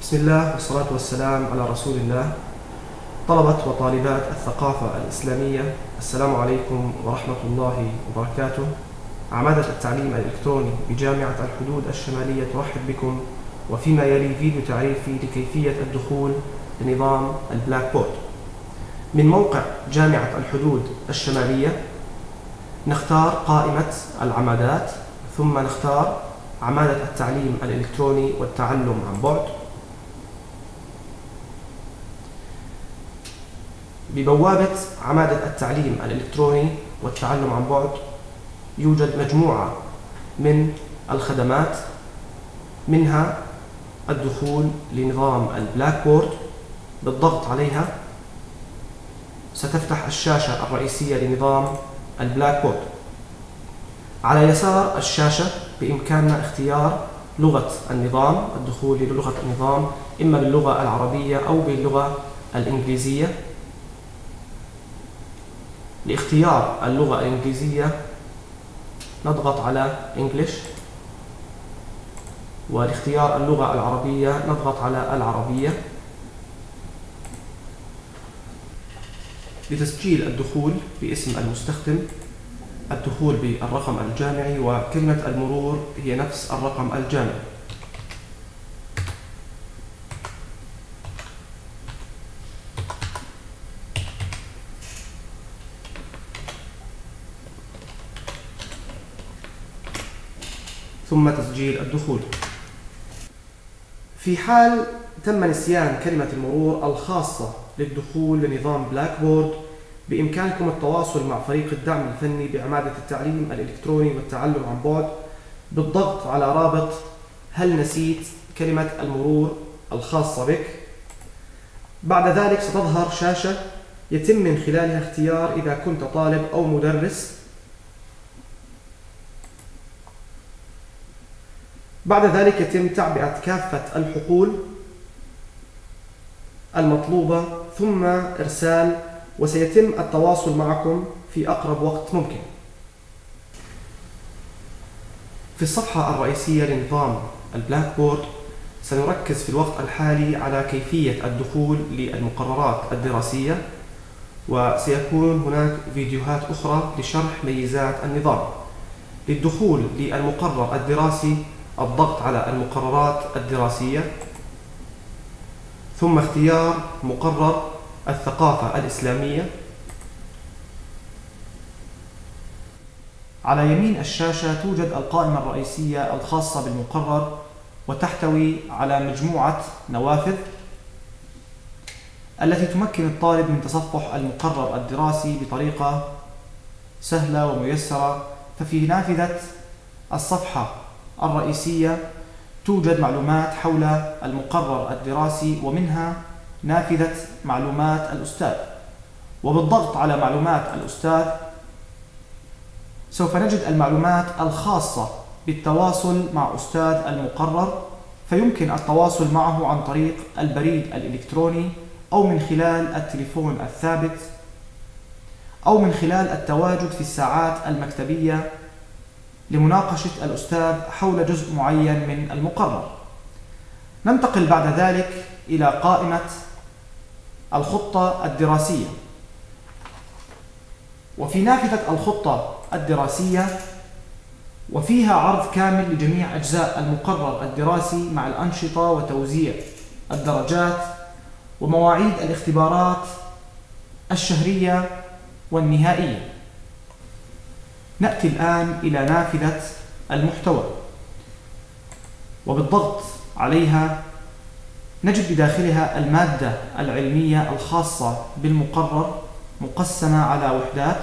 بسم الله والصلاة والسلام على رسول الله. طلبة وطالبات الثقافة الإسلامية، السلام عليكم ورحمة الله وبركاته. عمادة التعليم الإلكتروني بجامعة الحدود الشمالية ترحب بكم، وفيما يلي فيديو تعريفي لكيفية الدخول لنظام البلاك بورد. من موقع جامعة الحدود الشمالية نختار قائمة العمادات، ثم نختار عمادة التعليم الإلكتروني والتعلم عن بعد. ببوابة عمادة التعليم الإلكتروني والتعلم عن بعد يوجد مجموعة من الخدمات، منها الدخول لنظام البلاك بورد. بالضغط عليها ستفتح الشاشة الرئيسية لنظام البلاك بورد. على يسار الشاشة بإمكاننا اختيار لغة النظام، الدخول للغة النظام إما باللغة العربية أو باللغة الإنجليزية. لاختيار اللغة الإنجليزية نضغط على English، ولاختيار اللغة العربية نضغط على العربية. لتسجيل الدخول باسم المستخدم، الدخول بالرقم الجامعي، وكلمة المرور هي نفس الرقم الجامعي. ثم تسجيل الدخول. في حال تم نسيان كلمة المرور الخاصة للدخول لنظام بلاك بورد، بإمكانكم التواصل مع فريق الدعم الفني بعمادة التعليم الإلكتروني والتعلم عن بعد بالضغط على رابط هل نسيت كلمة المرور الخاصة بك. بعد ذلك ستظهر شاشة يتم من خلالها اختيار إذا كنت طالب أو مدرس. بعد ذلك يتم تعبئة كافة الحقول المطلوبة ثم إرسال، وسيتم التواصل معكم في أقرب وقت ممكن. في الصفحة الرئيسية لنظام البلاك بورد سنركز في الوقت الحالي على كيفية الدخول للمقررات الدراسية، وسيكون هناك فيديوهات أخرى لشرح ميزات النظام. للدخول للمقرر الدراسي الضغط على المقررات الدراسية، ثم اختيار مقرر الثقافة الإسلامية. على يمين الشاشة توجد القائمة الرئيسية الخاصة بالمقرر، وتحتوي على مجموعة نوافذ التي تمكن الطالب من تصفح المقرر الدراسي بطريقة سهلة وميسرة. ففي نافذة الصفحة الرئيسية توجد معلومات حول المقرر الدراسي، ومنها نافذة معلومات الأستاذ. وبالضغط على معلومات الأستاذ سوف نجد المعلومات الخاصة بالتواصل مع أستاذ المقرر، فيمكن التواصل معه عن طريق البريد الإلكتروني أو من خلال التليفون الثابت أو من خلال التواجد في الساعات المكتبية لمناقشة الأستاذ حول جزء معين من المقرر. ننتقل بعد ذلك إلى قائمة الخطة الدراسية، وفي نافذة الخطة الدراسية وفيها عرض كامل لجميع أجزاء المقرر الدراسي مع الأنشطة وتوزيع الدرجات ومواعيد الاختبارات الشهرية والنهائية. نأتي الآن إلى نافذة المحتوى، وبالضغط عليها نجد بداخلها المادة العلمية الخاصة بالمقرر مقسمة على وحدات.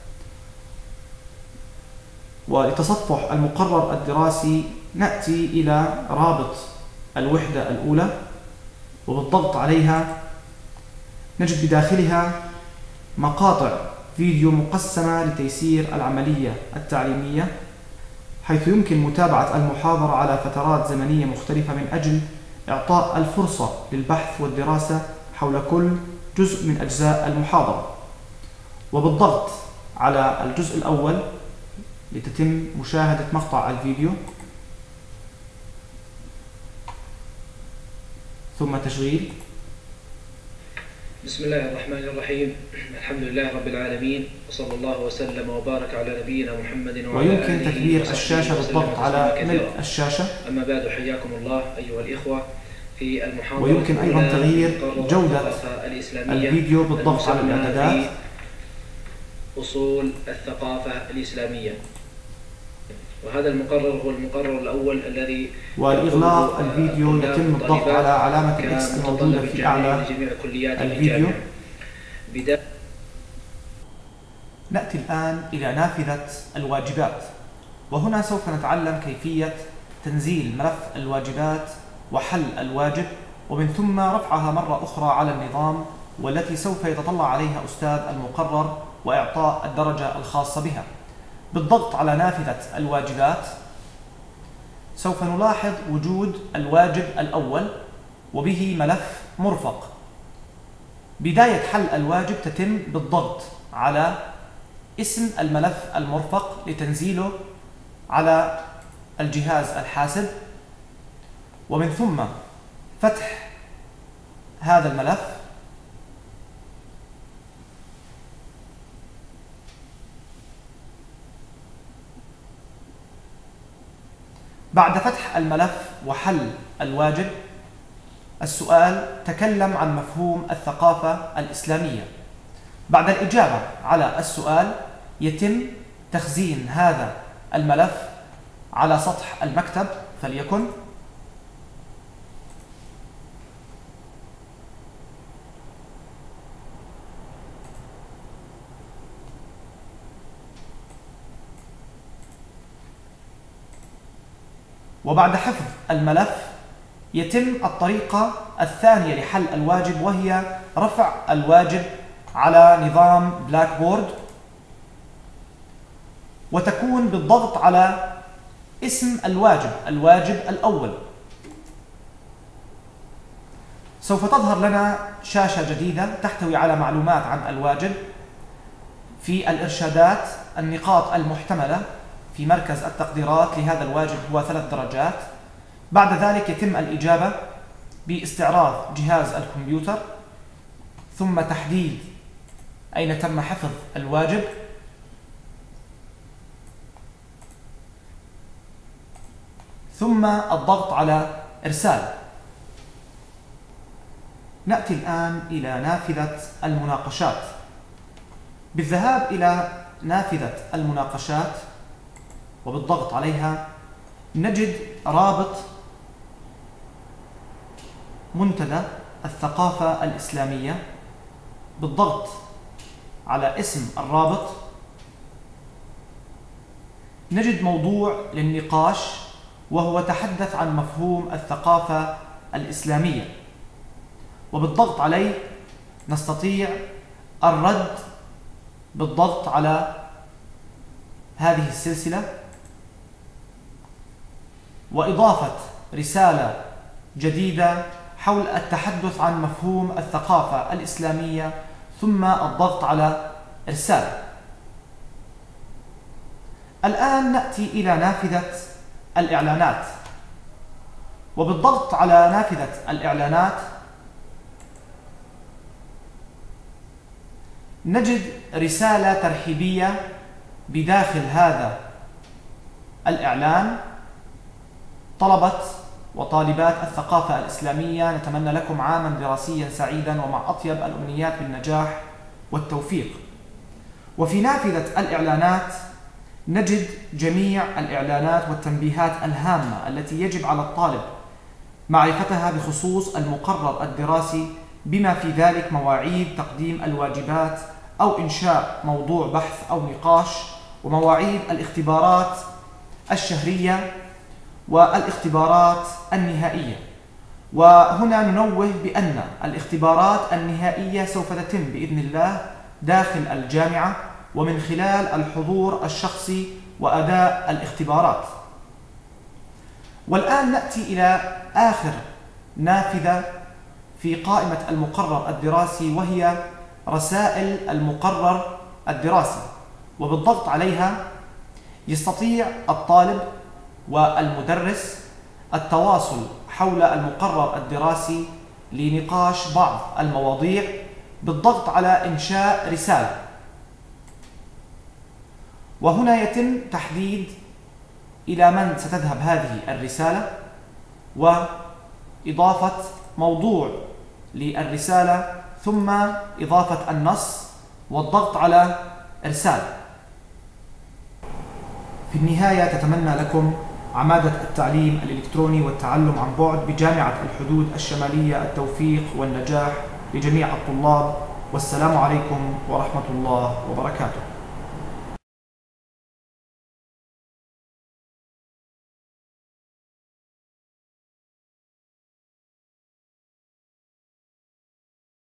ولتصفح المقرر الدراسي نأتي إلى رابط الوحدة الأولى، وبالضغط عليها نجد بداخلها مقاطع فيديو مقسمة لتيسير العملية التعليمية، حيث يمكن متابعة المحاضرة على فترات زمنية مختلفة من أجل إعطاء الفرصة للبحث والدراسة حول كل جزء من أجزاء المحاضرة. وبالضغط على الجزء الأول لتتم مشاهدة مقطع الفيديو، ثم تشغيل. بسم الله الرحمن الرحيم. الحمد لله رب العالمين، وصلى الله وسلم وبارك على نبينا محمد وعلى آله ويمكن تكبير الشاشة بالضغط على ملء الشاشة. أما بعد، حياكم الله أيها الإخوة في المحاضرة. ويمكن أيضا تغيير جودة الفيديو بالضغط على الإعدادات. أصول الثقافة الإسلامية، وهذا المقرر هو المقرر الأول الذي والإغلاق الفيديو يتم الضغط على علامة الإكس الموجودة في أعلى الفيديو. نأتي الآن إلى نافذة الواجبات، وهنا سوف نتعلم كيفية تنزيل ملف الواجبات وحل الواجب، ومن ثم رفعها مرة أخرى على النظام، والتي سوف يتطلع عليها أستاذ المقرر وإعطاء الدرجة الخاصة بها. بالضغط على نافذة الواجبات سوف نلاحظ وجود الواجب الأول وبه ملف مرفق. بداية حل الواجب تتم بالضغط على اسم الملف المرفق لتنزيله على الجهاز الحاسب، ومن ثم فتح هذا الملف بعد فتح الملف وحل الواجب. السؤال: تكلم عن مفهوم الثقافة الإسلامية. بعد الإجابة على السؤال يتم تخزين هذا الملف على سطح المكتب، فليكن. وبعد حفظ الملف يتم الطريقة الثانية لحل الواجب، وهي رفع الواجب على نظام بلاك بورد، وتكون بالضغط على اسم الواجب الأول. سوف تظهر لنا شاشة جديدة تحتوي على معلومات عن الواجب. في الإرشادات النقاط المحتملة في مركز التقديرات لهذا الواجب هو 3 درجات. بعد ذلك يتم الإجابة باستعراض جهاز الكمبيوتر، ثم تحديد أين تم حفظ الواجب، ثم الضغط على إرسال. نأتي الآن إلى نافذة المناقشات. بالذهاب إلى نافذة المناقشات وبالضغط عليها نجد رابط منتدى الثقافة الإسلامية. بالضغط على اسم الرابط نجد موضوع للنقاش، وهو تحدث عن مفهوم الثقافة الإسلامية، وبالضغط عليه نستطيع الرد بالضغط على هذه السلسلة وإضافة رسالة جديدة حول التحدث عن مفهوم الثقافة الإسلامية، ثم الضغط على إرسال. الآن نأتي إلى نافذة الإعلانات، وبالضغط على نافذة الإعلانات نجد رسالة ترحيبية بداخل هذا الإعلان: طلبة وطالبات الثقافة الإسلامية، نتمنى لكم عاما دراسيا سعيدا ومع أطيب الأمنيات بالنجاح والتوفيق. وفي نافذة الإعلانات نجد جميع الإعلانات والتنبيهات الهامة التي يجب على الطالب معرفتها بخصوص المقرر الدراسي، بما في ذلك مواعيد تقديم الواجبات أو إنشاء موضوع بحث أو نقاش، ومواعيد الاختبارات الشهرية والاختبارات النهائية. وهنا ننوه بأن الاختبارات النهائية سوف تتم بإذن الله داخل الجامعة ومن خلال الحضور الشخصي وأداء الاختبارات. والآن نأتي إلى آخر نافذة في قائمة المقرر الدراسي، وهي رسائل المقرر الدراسي. وبالضغط عليها يستطيع الطالب والمدرس التواصل حول المقرر الدراسي لنقاش بعض المواضيع بالضغط على إنشاء رسالة، وهنا يتم تحديد إلى من ستذهب هذه الرسالة وإضافة موضوع للرسالة ثم إضافة النص والضغط على إرسال. في النهاية تتمنى لكم عمادة التعليم الإلكتروني والتعلم عن بعد بجامعة الحدود الشمالية التوفيق والنجاح لجميع الطلاب، والسلام عليكم ورحمة الله وبركاته.